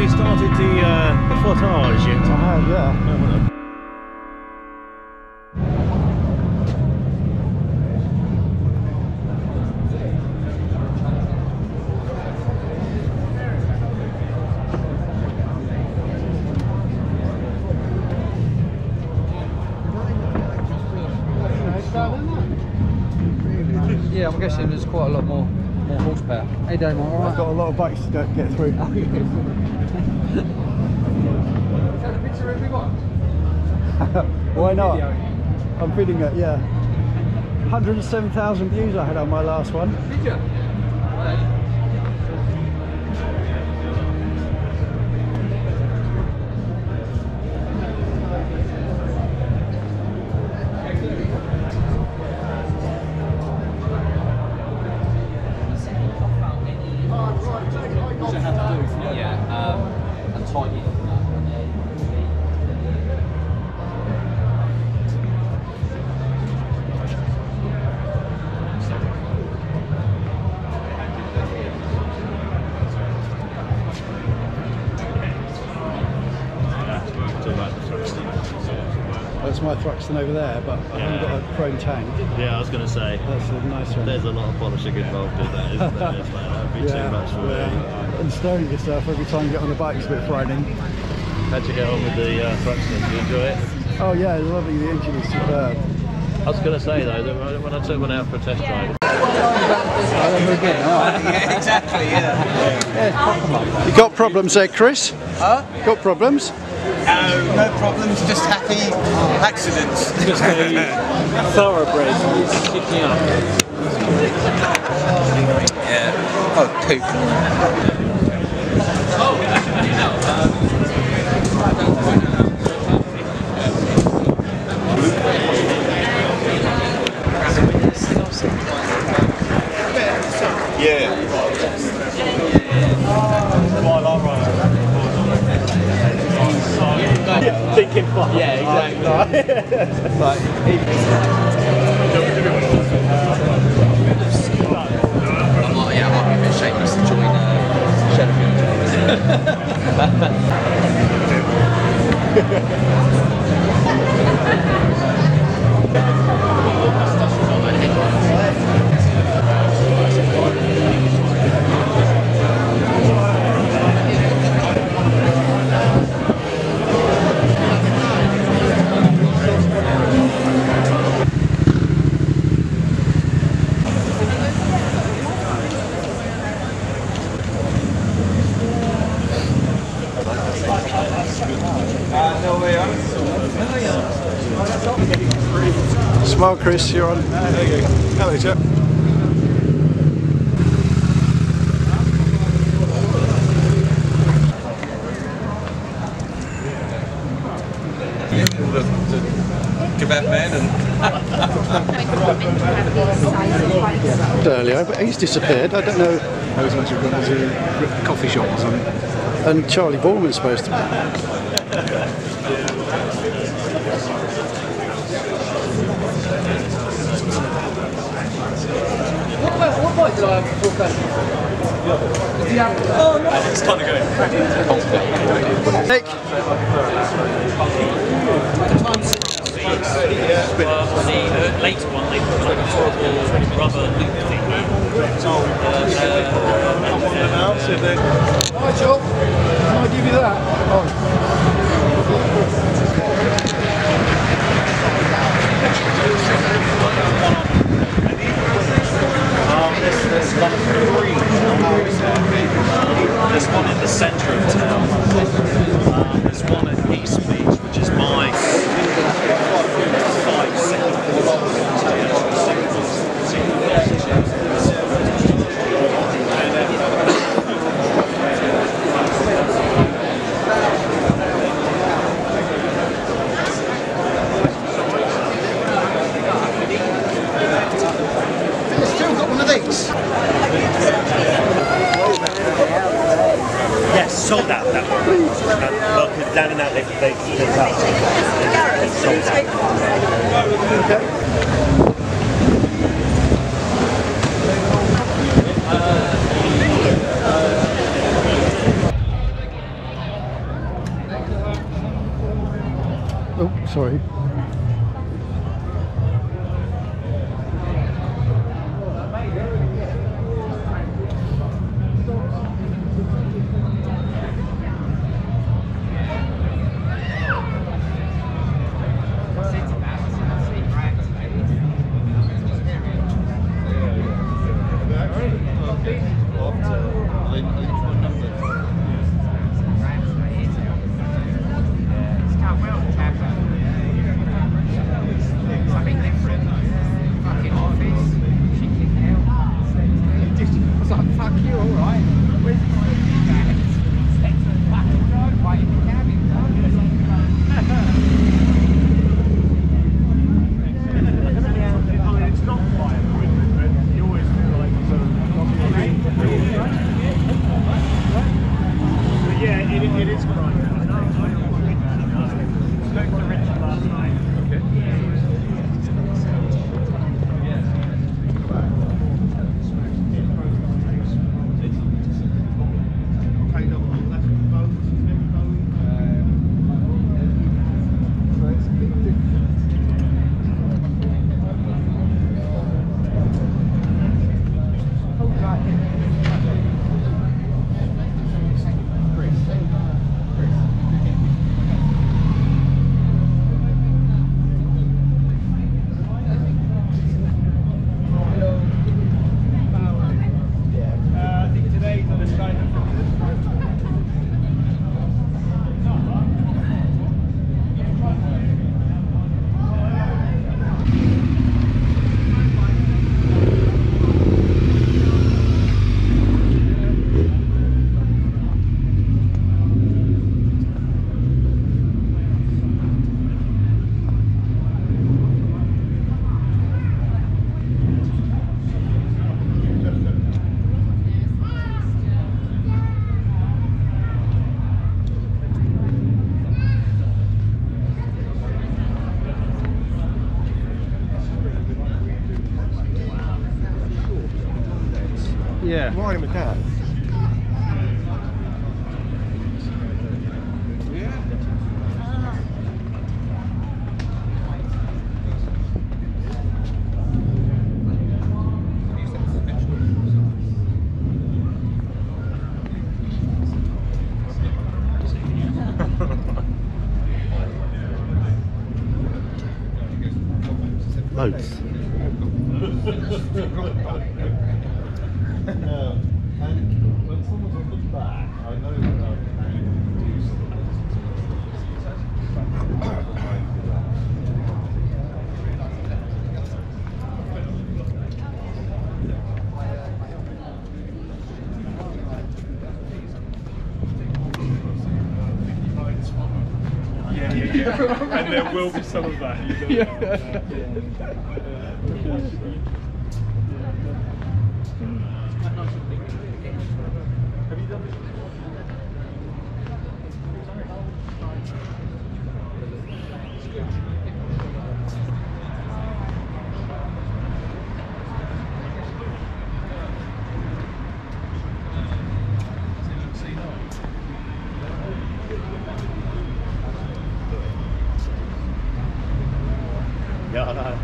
you started the footage yet? I have, yeah. Yeah, I'm guessing there's quite a lot more horsepower. Hey Dave, all right? I've got a lot of bikes to get through. Is that the picture everyone? Why not? I'm feeling it, yeah. 107,000 views I had on my last one. Did you? And tighten it. That's my Thruxton over there, but I haven't got a chrome tank. Yeah, I was going to say. That's a nice one. There's a lot of polishing involved in that, isn't there? It's like, that'd be too much for me. And staring at yourself every time you get on the bike is a bit frightening. How'd you get on with the Thruxton? Did you enjoy it? Oh yeah, it's lovely. The engine is superb. I was going to say though, that when I took one out for a test drive. Yeah, exactly, yeah. You got problems there, Chris? Huh? Got problems? No problems, just happy accidents. Just a thoroughbred kicking up. Yeah. Oh, poop. Thinking fun. Yeah, exactly. Like, I might be a bit shameless to join Smile, Chris, you're on. There you go. Hello, chap. The kebab man and Earlier, but he's disappeared. I don't know. I was actually gone to a coffee shop or something. And Charlie Borman's supposed to. what bike did I have before? Oh no! It's kind of going. Nick! The later one, they put like a horrible rubber loop thing. Hi, Joel. Can I give you that? There's like three. There's one in the centre of town. There's one at East Beach, which is my 5 second. Yes, sold out that one. Well, down in that they split out. It's sold out. Sorry. Yeah. Riding with Dad. Loads. And when someone's on the back, I know yeah. And there will be some of that. You know? Have you done this? Yeah, I know.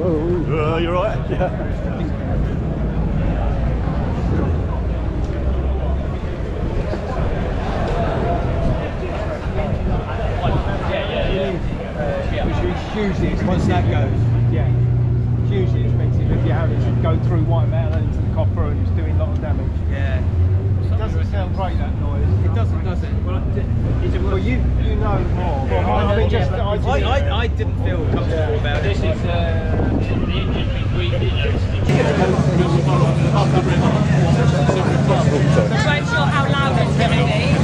You're right. Which is hugely expensive. Once that goes, yeah, hugely expensive if you're having to go through white metal into the copper and it's doing a lot of damage. Yeah. It doesn't sound great, that noise. It doesn't, does it? Well, is it Well, you know more. I mean, just I didn't feel comfortable about it. This is the engine between Quite sure how loud it's going to be.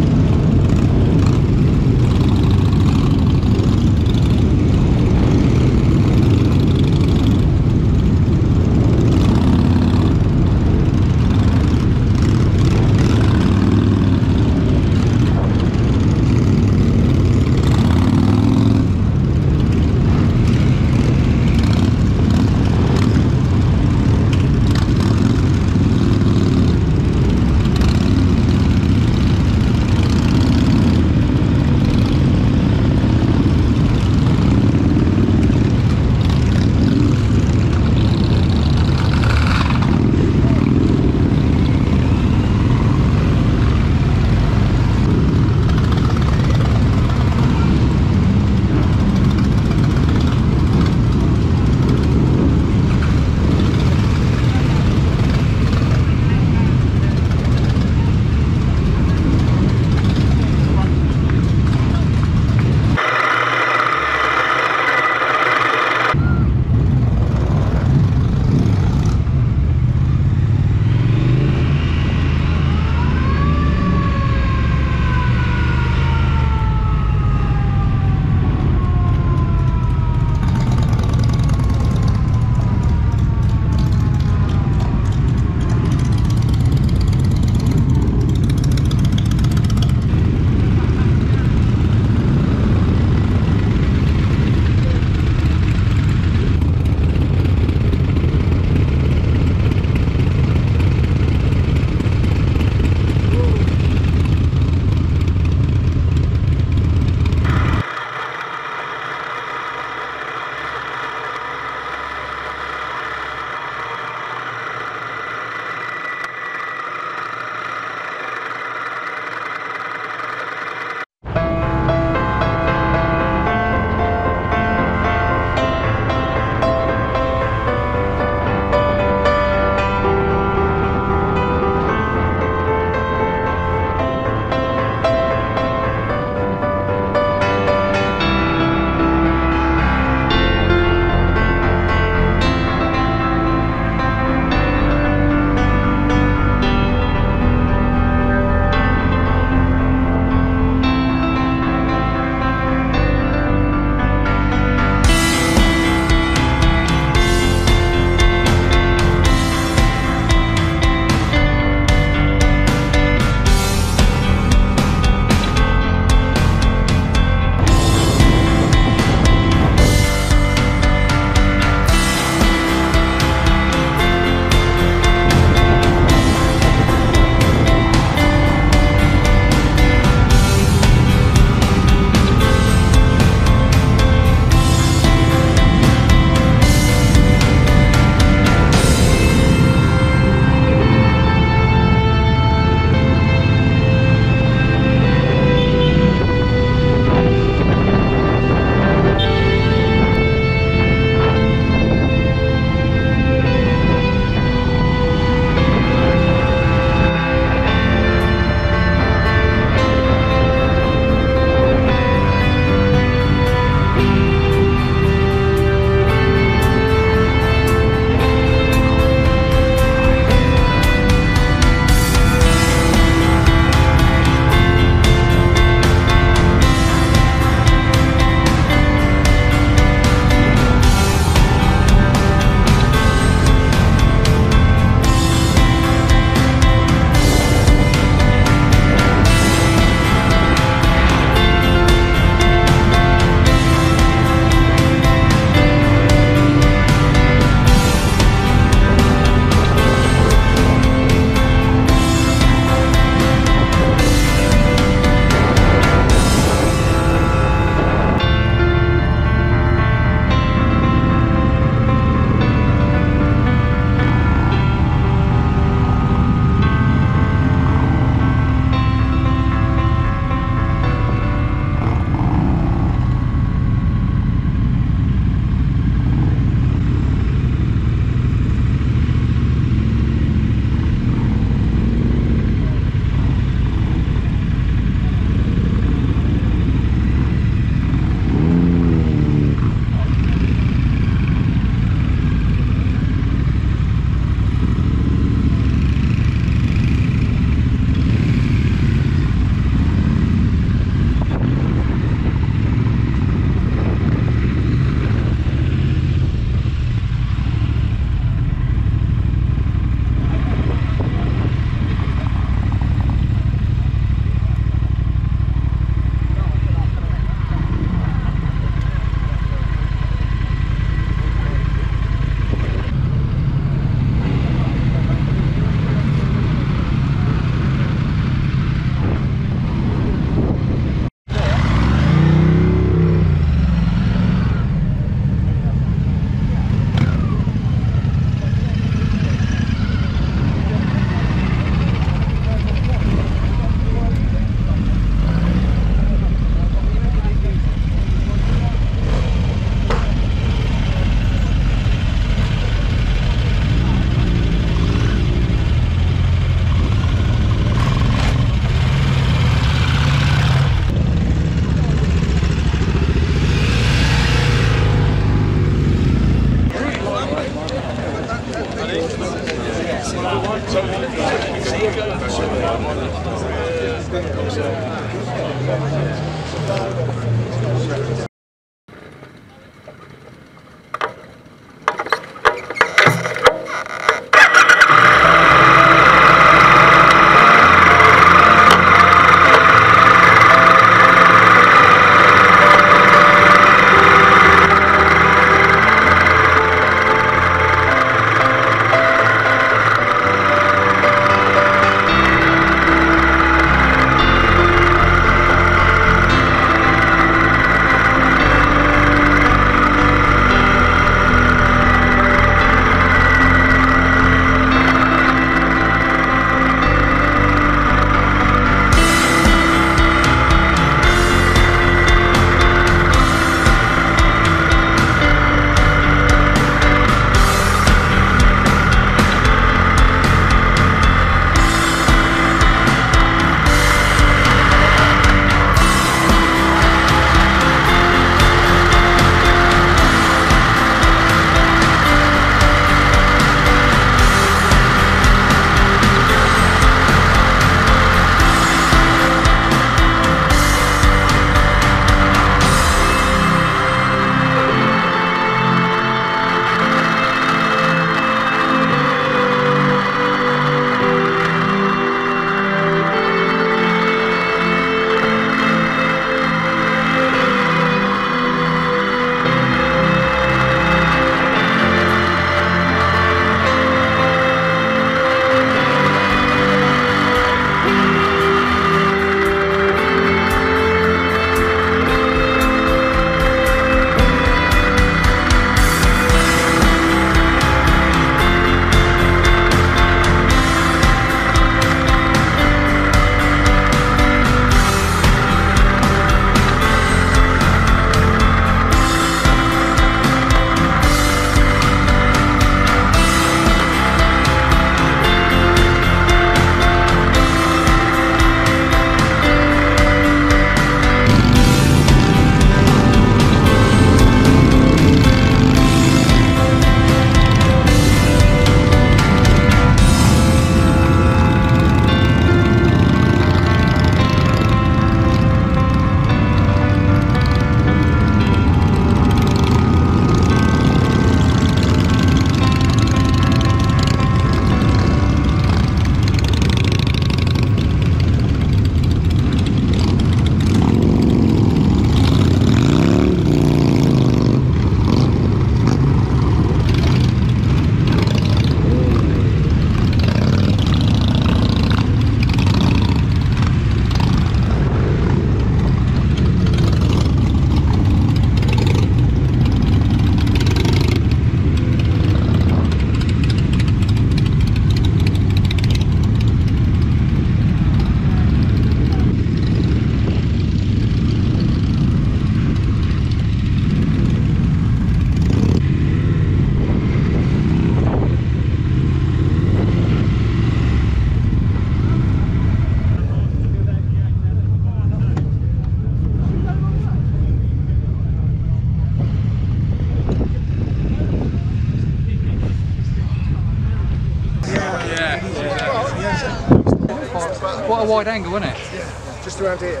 Quite a wide angle, isn't it? Just around here.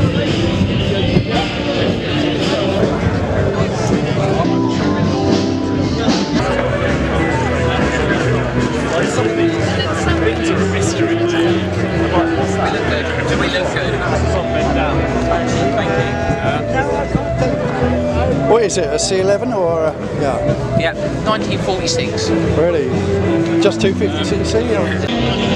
It's a mystery. Do we look good? What is it, a C11 or a... Yeah. Yeah, 1946. Really? Just 250cc? Or?